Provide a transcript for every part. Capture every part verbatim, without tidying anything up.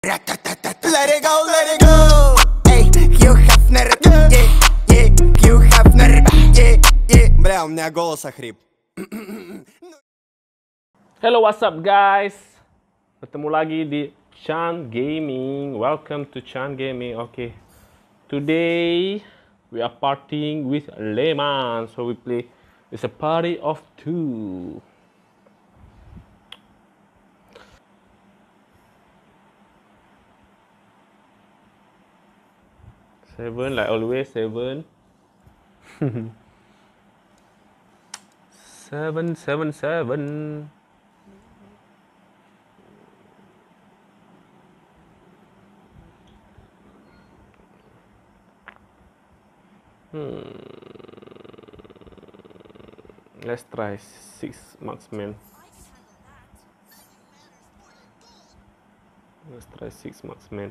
Let it go, let it go. Эй, Хью Хафнер, yeah, yeah, Хью Хафнер, yeah, yeah. Бля, у меня голос охрип. Hello, what's up guys? Ketemu lagi di Chan Gaming. Welcome to Chan Gaming. Okay, today we are partying with Leman. So we play. It's a party of two. Seven, like always, seven. seven, seven, seven. Hmm. Let's try six marksmen. Let's try six marksmen.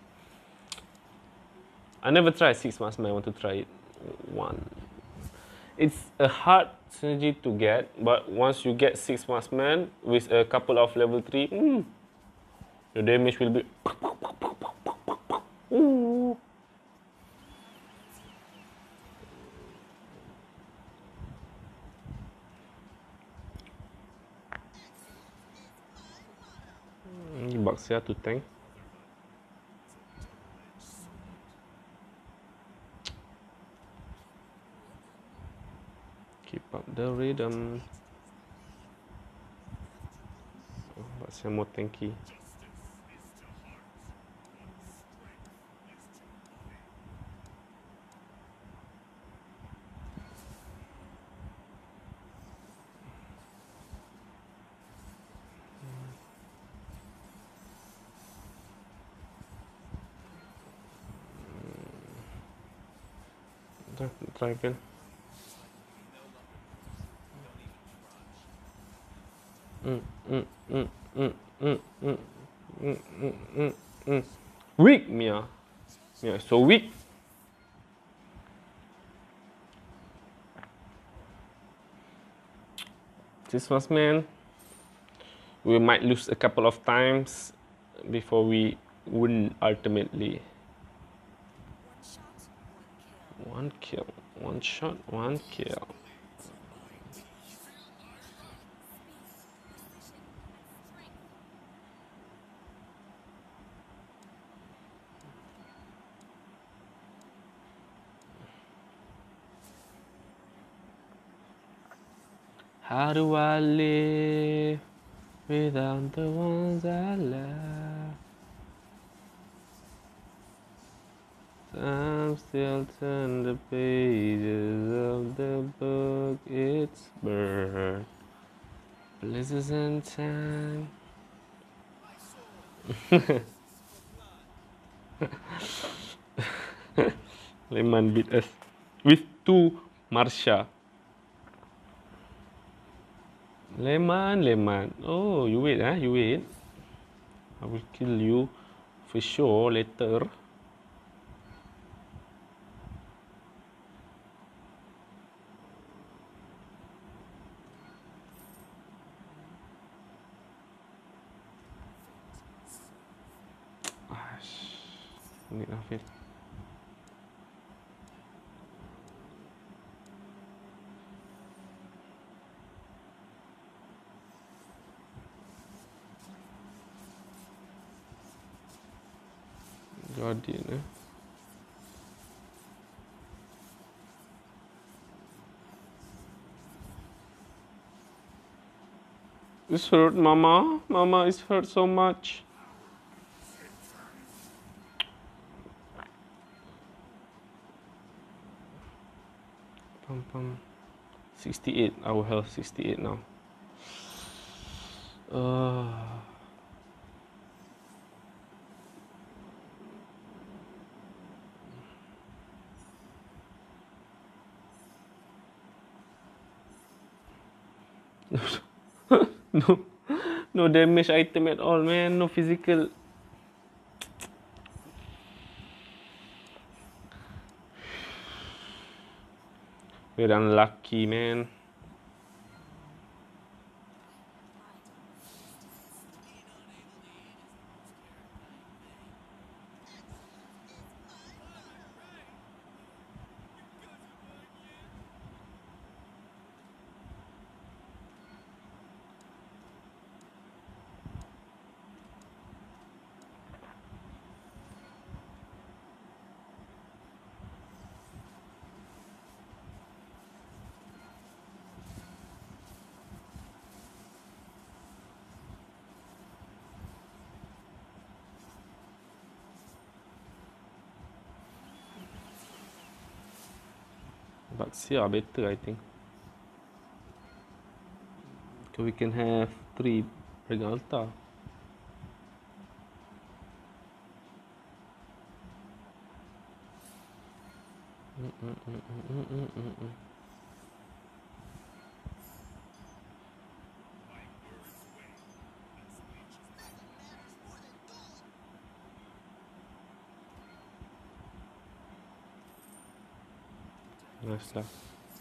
I never tried six marksmen. I want to try it one. It's a hard synergy to get, but once you get six marksmen with a couple of level three, mm, the damage will be. Ooh. Bucks here to tank. Keep up the rhythm. Oh, Bucks here more tanky. Try again. Mm, mm, mm, mm, mm, mm, mm, mm, mm, mm. Weak, Mia. Mia is so weak. This was man. We might lose a couple of times before we win ultimately. One kill, one shot, one kill. How do I live without the ones I love? I'm still turn the pages of the book, it's burned. Blizzards and time. Leman beat us with two Marsha. Leman, Leman. Oh, you wait, huh? You wait. I will kill you for sure later. Need nothing. Guardian, eh? It's hurt, Mama. Mama is hurt so much. Pum pum. sixty-eight. Our health sixty-eight now. Uh. no, no damage item at all, man. No physical. We're unlucky, man. But Sia better, I think. So we can have three Regal Alta. Mm -mm -mm -mm -mm -mm -mm. Nice lah.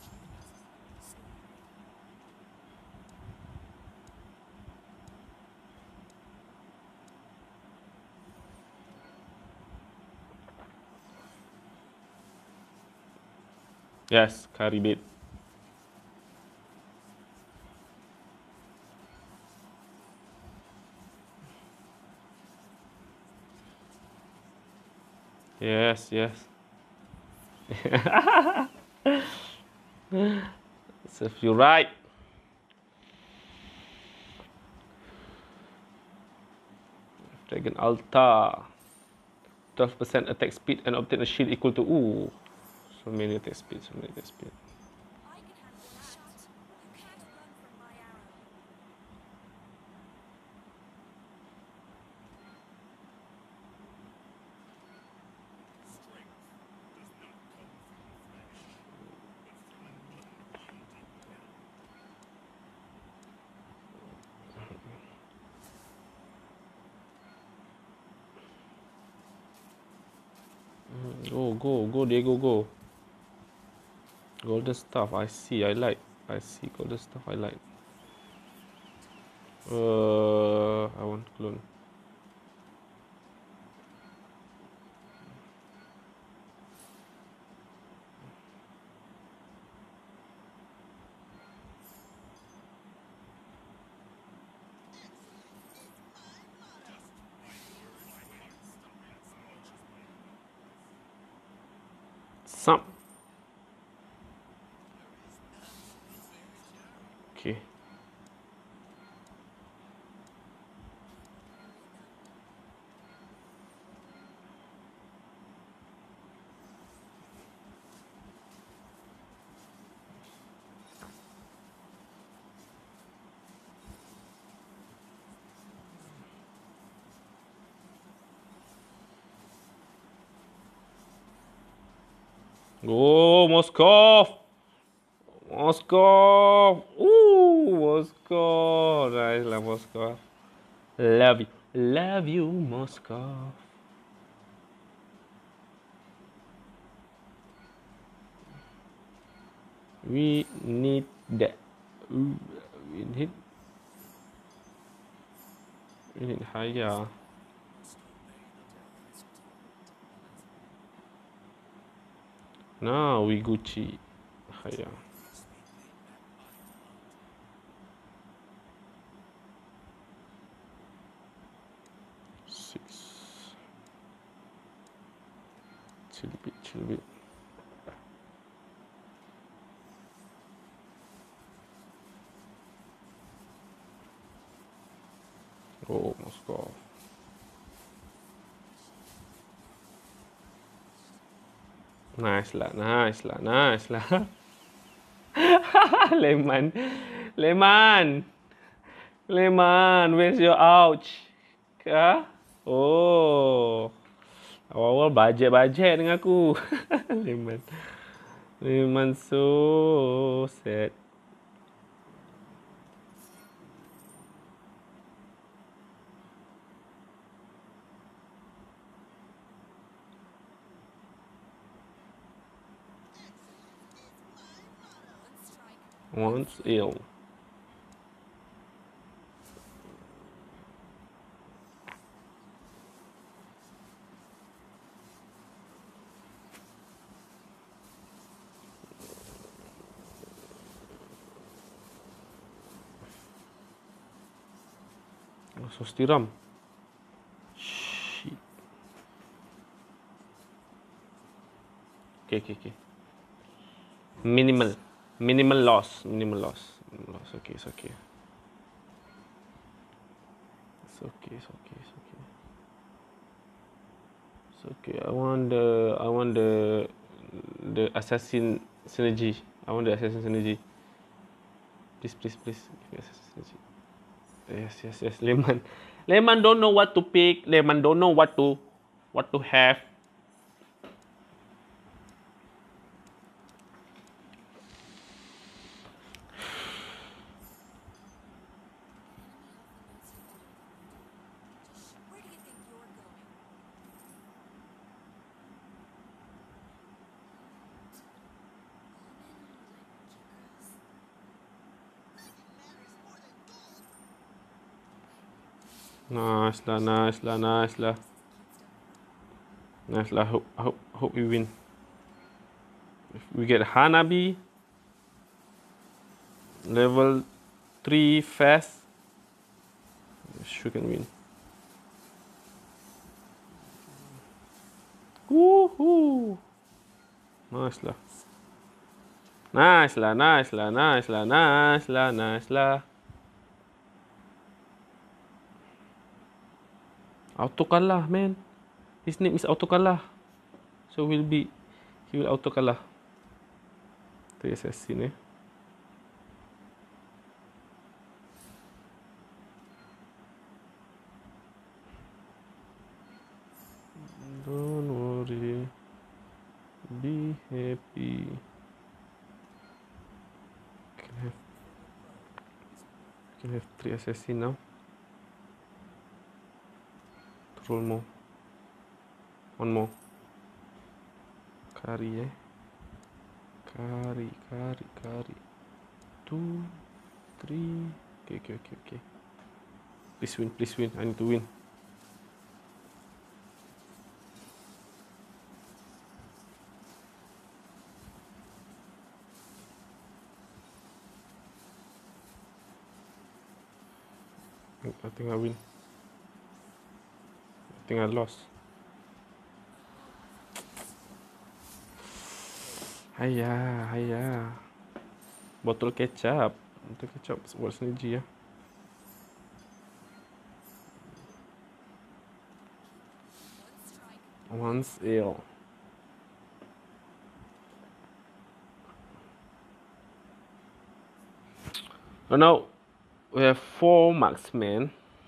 Yes, curry bait. Yes, yes. Serve you right. Dragon Alta. twelve percent attack speed and obtain a shield equal to... Ooh. So many attack speed, so many attack speed. Go, go, go, Diego, go. Golden stuff, I see, I like. I see golden stuff, I like. Uh, I want clone. Some. Okay. Go, Moskov! Moskov! Ooh, Moskov! Nice lah, Moskov. Love you. Love you, Moskov. We need that. Ooh, we need... We need higher. Now we Gucci. Higher. Six. Chill a bit, chill a bit. Oh, Moscow. Nice lah, nice lah, nice lah. Leman. Leman. Leman, where's your ouch? Kah? Oh. Awal-awal bajet-bajet dengan aku. Leman. Leman so sad. Once ill. So stiram. Shit. Okay, okay, okay. Minimal. Minimal loss. Minimal loss. Minimal loss. Okay, it's okay. It's okay, it's okay, it's okay. It's okay. I want the I want the the assassin synergy. I want the assassin synergy. Please, please, please. Give me assassin synergy. Yes, yes, yes. Leman. Leman don't know what to pick. Leman don't know what to what to have. Nice lah, nice lah, nice lah. Nice lah. Hope, hope, hope we win. If we get Hanabi, level three fast, sure can win. Woohoo! Nice lah. Nice lah, nice lah, nice lah, nice lah, nice lah. Auto kalah, man. His name is auto kalah. So will be, he will auto kalah. Tu assassin eh. Don't worry. Be happy. Can have, can have three assassin now. Roll more. One more. Kari eh. Kari, kari, kari. Two, three. Okay, okay, okay, okay. Please win, please win. I need to win. I think I win. I think I lost. Hiya, hiya. Botol kecap. Botol kecap buat synergy ya. Once ill. So now we have four marksmen.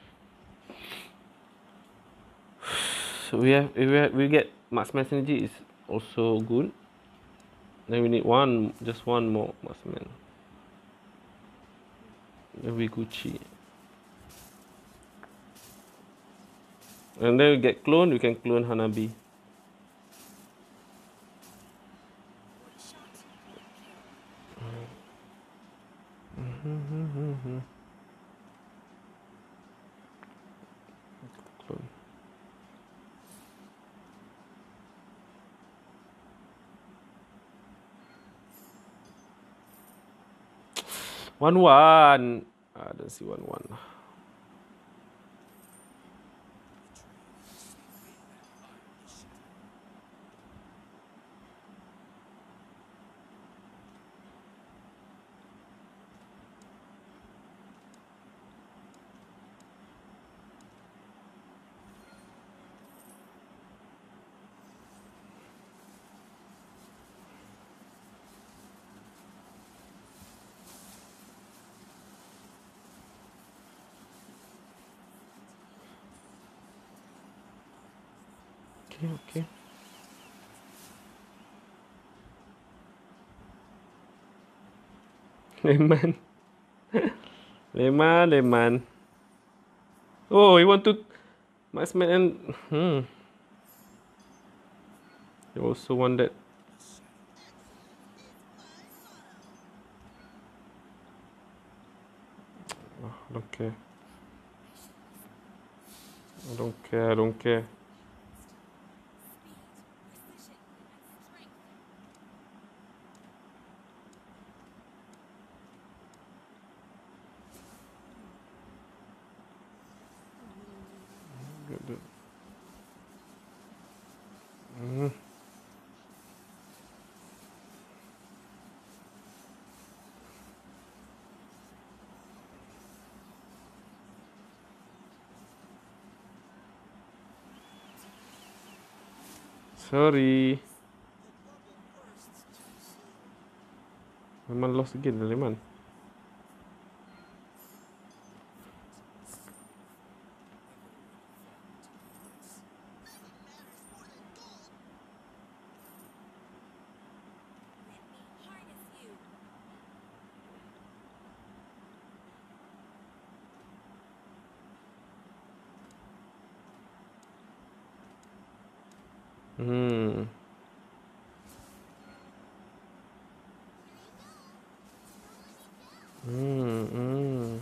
So we have if we, have, we get marksman synergy is also good. Then we need one, just one more marksman. Then we Gucci. And then we get clone. We can clone Hanabi. Clone. One one. I don't see one one. Okay, okay. Leman. Leman, Leman. Oh, you want to marksman and hmm. You also want that. Oh, I don't care. I don't care, I don't care. Mm. Sorry. Leman lost again, the Leman. Hmm. Hmm. Hmm.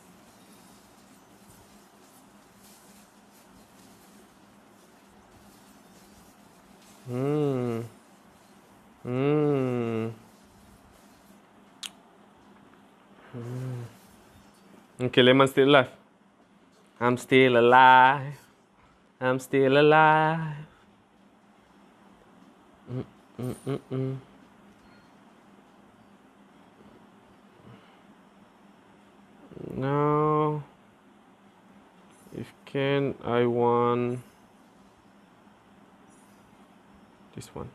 Hmm. Hmm. Okay, Leman still alive. I'm still alive. I'm still alive. Mm, mm, mm, mm. Now, if can, I want this one.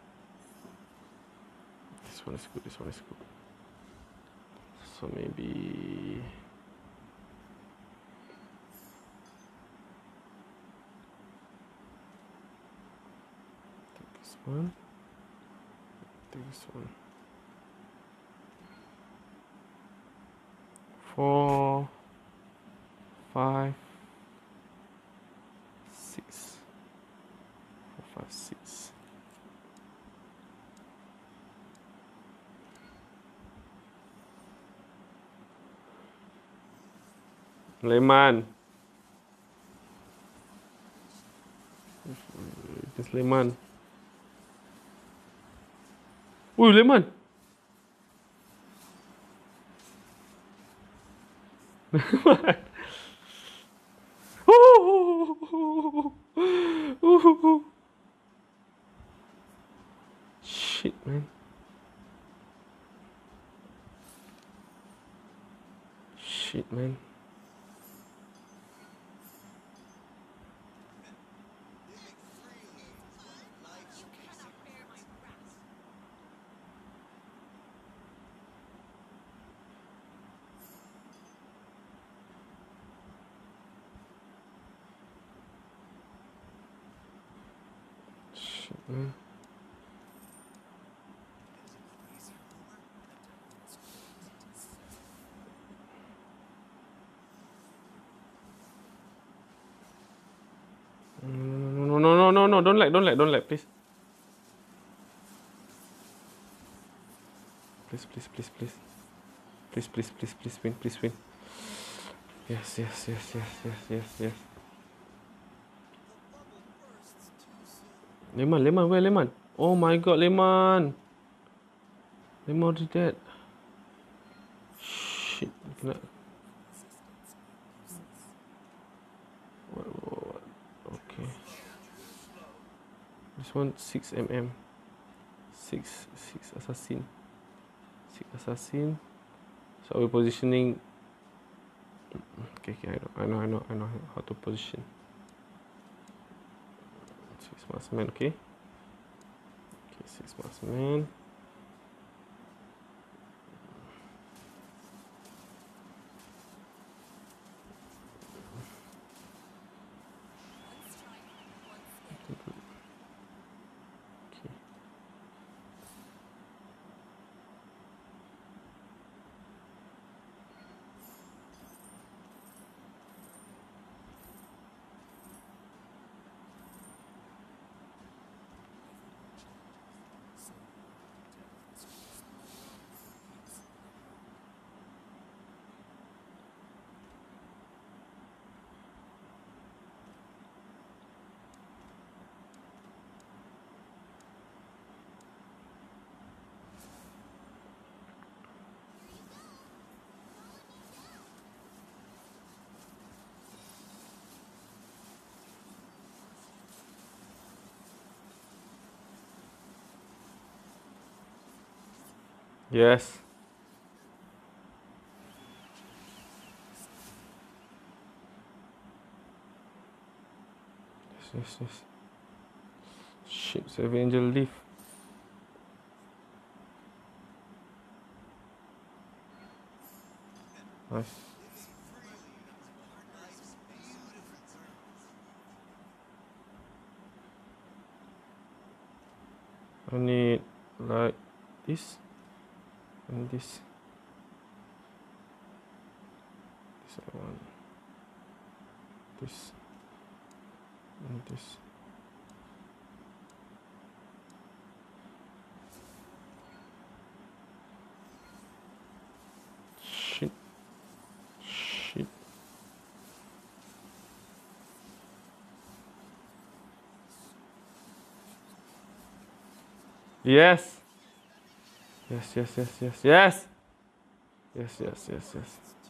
This one is good. This one is good. So maybe take this one. Take this one. Four, five, six. Four, five, six. Leman. This Leman. Ooh, Leman. What? Ooh. Ooh. Shit, man. Shit, man. Shit, man. No, no, no, no, no, no, don't like, don't like, don't like, please. Please, please, please, please. Please, please, please, please win, please win. Yes, yes, yes, yes, yes, yes, yes. Leman, Leman, where Leman? Oh my god, Leman. Leman did that. Shit. Kena. What, what, what? Okay. This one six millimeters. Six, six assassin. Six assassin. So we're positioning. Okay, okay, I know, I know, I know, I know how to position. Six marksman, okay. Okay, six marksman. Yes. Yes, yes, yes. Shit, Save Angel leave. Nice. I need like this and this. This I want. This and this. Shit. Shit. Yes. Yes, yes, yes, yes, yes. Yes, yes, yes, yes.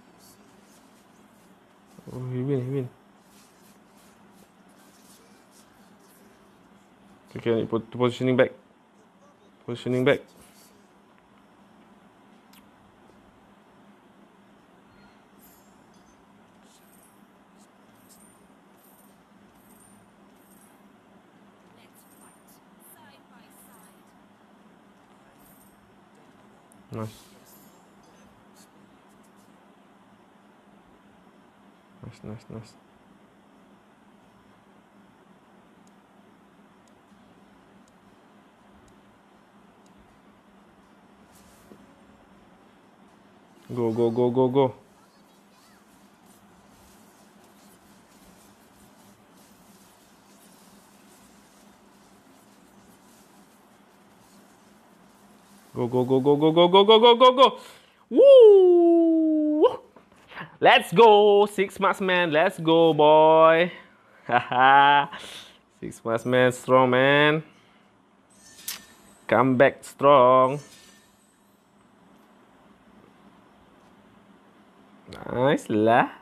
Oh, he win, he win. Okay, okay, put positioning back. Positioning back. Nice. Nice, nice, nice. Go, go, go, go, go. Go, go, go, go, go, go, go, go, go, go, go. Woo! Let's go, six marksman. Let's go, boy. Haha. Six marksman, strong man. Come back strong. Nice lah.